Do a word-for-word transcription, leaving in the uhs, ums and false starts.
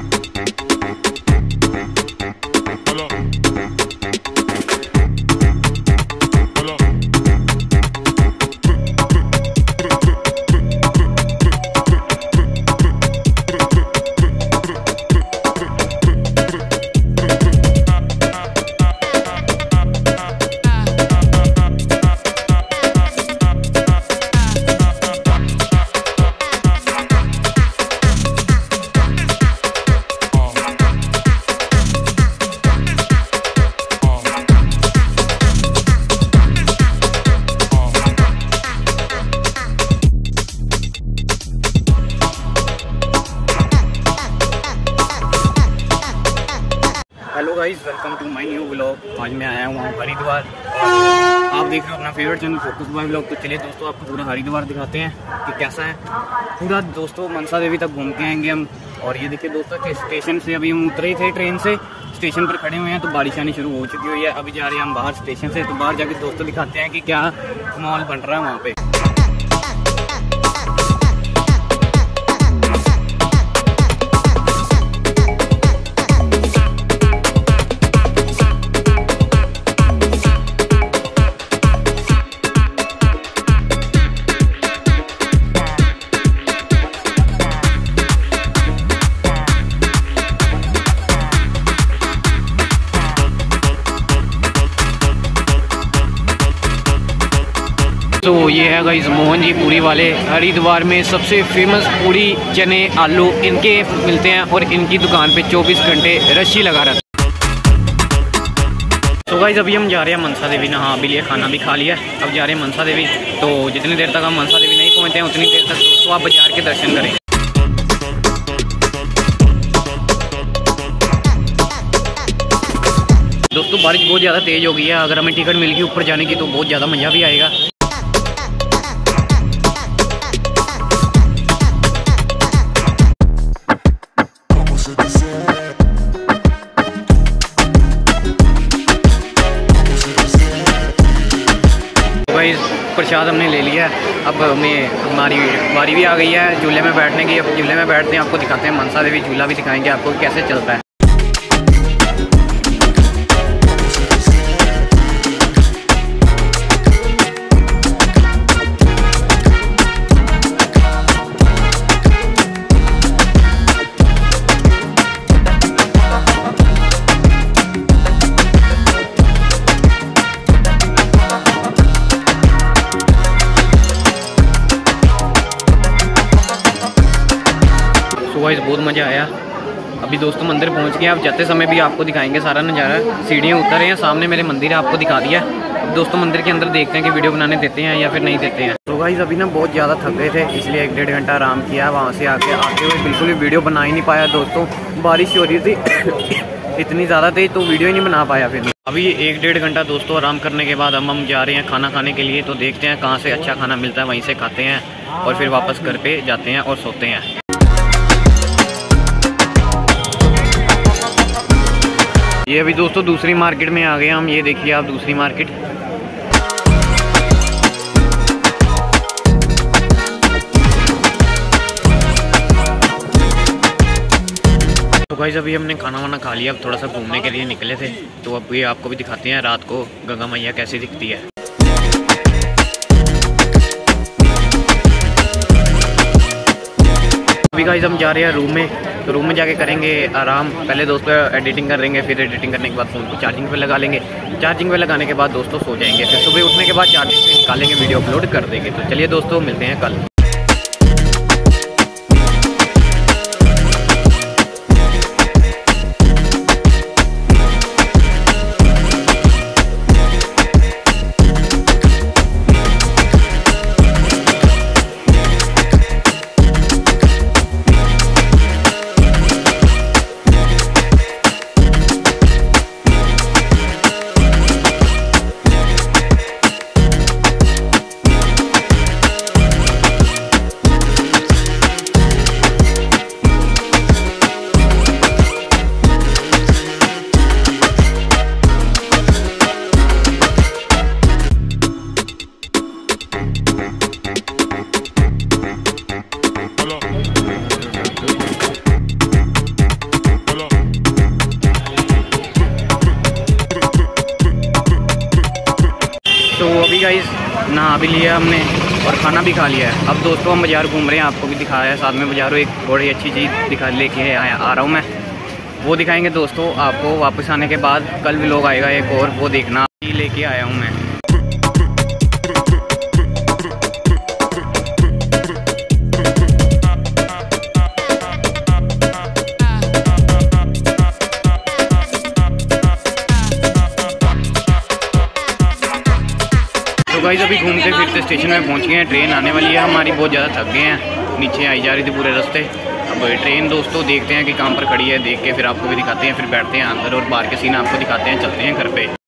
Hello guys, welcome to my new vlog. आज मैं आया हूँ हरिद्वार। आप देख रहे हो अपना favourite channel focus by vlog. तो चलिए दोस्तों, आपको पूरा हरिद्वार दिखाते हैं कि कैसा है पूरा। दोस्तों मनसा देवी तक घूम के आएंगे हम। और ये देखिए दोस्तों कि स्टेशन से अभी हम उतरे ही थे, ट्रेन से स्टेशन पर खड़े हुए हैं तो बारिश आनी शुरू हो चुकी हुई है। अभी जा रहे हैं हम बाहर स्टेशन से, तो बाहर जाके दोस्तों दिखाते हैं कि क्या माहौल बन रहा है वहाँ पे। तो ये है गाइस मोहन जी पूरी वाले। हरिद्वार में सबसे फेमस पूरी चने आलू इनके मिलते हैं और इनकी दुकान पे चौबीस घंटे रश ही लगा रहता है। तो गाइस अभी हम जा रहे हैं मनसा देवी। नहा भी लिया, खाना भी खा लिया, अब जा रहे हैं मनसा देवी। तो जितनी देर तक हम मनसा देवी नहीं पहुँचते हैं उतनी देर तक दोस्तों आप बाजार के दर्शन करें। दोस्तों बारिश बहुत ज़्यादा तेज़ हो गई है। अगर हमें टिकट मिल गई ऊपर जाने की तो बहुत ज़्यादा मज़ा भी आएगा। प्रसाद हमने ले लिया है, अब हमें हमारी बारी भी आ गई है झूले में बैठने की। अब झूले में बैठते हैं, आपको दिखाते हैं मनसा देवी झूला भी दिखाएंगे आपको कैसे चलता है। गाइस बहुत मज़ा आया। अभी दोस्तों मंदिर पहुंच गए। अब जाते समय भी आपको दिखाएंगे सारा नज़ारा। सीढ़ियाँ उतर रहे हैं, सामने मेरे मंदिर है, आपको दिखा दिया। अब दोस्तों मंदिर के अंदर देखते हैं कि वीडियो बनाने देते हैं या फिर नहीं देते हैं। तो गाइस अभी ना बहुत ज़्यादा थक गए थे, इसलिए एक डेढ़ घंटा आराम किया। वहाँ से आके आते हुए बिल्कुल भी वीडियो बना ही नहीं पाया दोस्तों, बारिश हो रही थी इतनी ज़्यादा थी तो वीडियो ही नहीं बना पाया। फिर अभी एक डेढ़ घंटा दोस्तों आराम करने के बाद हम हम जा रहे हैं खाना खाने के लिए। तो देखते हैं कहाँ से अच्छा खाना मिलता है, वहीं से खाते हैं और फिर वापस घर पे जाते हैं और सोते हैं। ये अभी दोस्तों दूसरी मार्केट में आ गए हम। ये देखिए आप दूसरी मार्केट। तो गाइस अभी हमने खाना वाना खा लिया, अब थोड़ा सा घूमने के लिए निकले थे। तो अब ये आपको भी दिखाते हैं रात को गंगा मैया कैसी दिखती है। अभी गाइस हम जा रहे हैं रूम में। तो रूम में जाके करेंगे आराम। पहले दोस्तों एडिटिंग करेंगे, फिर एडिटिंग करने के बाद फ़ोन को चार्जिंग पे लगा लेंगे। चार्जिंग पे लगाने के बाद दोस्तों सो जाएंगे। फिर सुबह उठने के बाद चार्जिंग से निकालेंगे, वीडियो अपलोड कर देंगे। तो चलिए दोस्तों मिलते हैं कल। नहा भी लिया हमने और खाना भी खा लिया है। अब दोस्तों हम बाज़ार घूम रहे हैं, आपको भी दिखाया है साथ में बाज़ारों एक बड़ी अच्छी चीज़ दिखा लेके आया आ रहा हूँ मैं, वो दिखाएंगे दोस्तों आपको वापस आने के बाद। कल भी लोग आएगा एक और, वो देखना लेके आया हूँ मैं। तो गाइस अभी घूमते फिरते स्टेशन में पहुंच गए हैं, ट्रेन आने वाली है हमारी। बहुत ज़्यादा थक गए हैं, नीचे आई जा रही थी पूरे रास्ते। अब ट्रेन दोस्तों देखते हैं कि कहाँ पर खड़ी है, देख के फिर आपको भी दिखाते हैं, फिर बैठते हैं अंदर और बाहर के सीन आपको दिखाते हैं, चलते हैं घर पे।